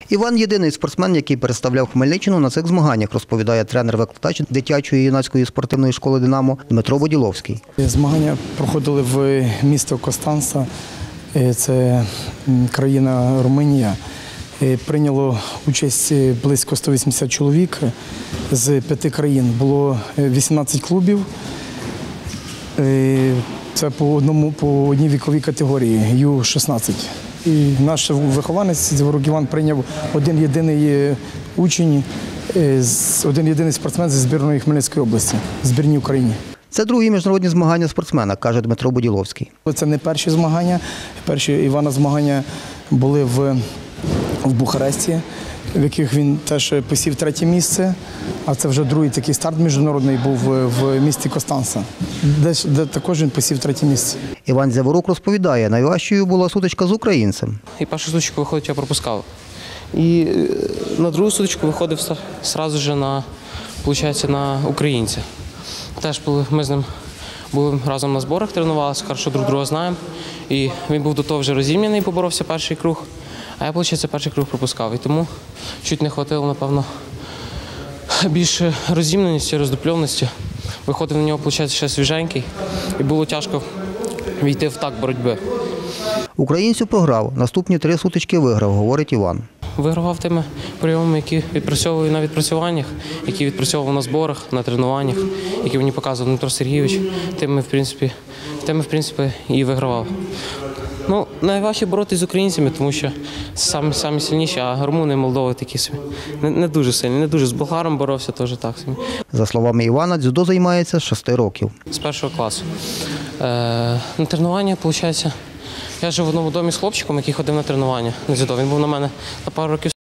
Іван – єдиний спортсмен, який представляв Хмельниччину на цих змаганнях, розповідає тренер-викладач дитячої і юнацької спортивної школи «Динамо» Дмитро Воділовський. Змагання проходили в місті Констанца, це країна Румунія. Прийняло участь близько 180 чоловік з 5 країн. Було 18 клубів. Це по одній віковій категорії – Ю-16. І наш вихованець Зіворук Іван прийняв один єдиний учень, один єдиний спортсмен зі збірної Хмельницької області, збірній Україні. Це другі міжнародні змагання спортсмена, каже Дмитро Воділовський. Це не перші змагання. Перші Івана змагання були в Бухаресті, в яких він теж посів 3-е місце, а це вже другий такий старт міжнародний був в місті Констанца, де також він посів 3-е місце. Іван Зяворук розповідає, найважчою була сутичка з українцем. І першу сутичку, виходить, я пропускав. І на другу сутичку виходив одразу ж на українця. Теж ми з ним були разом на зборах, тренувалися, хорошо друг друга знаємо. І він був до того вже розім'яний, поборовся перший круг, а я, виходить, перший круг пропускав. І тому чуть не хватило, напевно, більше розім'яності, роздупльованості. Виходив на нього, виходить, ще свіженький, і було тяжко війти в такт боротьби. Українцю програв, наступні 3 сутички виграв, говорить Іван. Вигравав тими прийомами, які відпрацьовую на відпрацюваннях, які відпрацьовував на зборах, на тренуваннях, які мені показував Дмитро Сергійович, тими, в принципі, і вигравав. Ну, найважче боротися з українцями, тому що самі сильніші, а румуни, Молдови такі собі. Не дуже сильні, не дуже. З болгаром боровся теж так собі. За словами Івана, дзюдо займається з 6 років. З 1-го класу. На тренування, виходить, я жив в одному домі з хлопчиком, який ходив на тренування на дзюдо. Він був на мене на пару років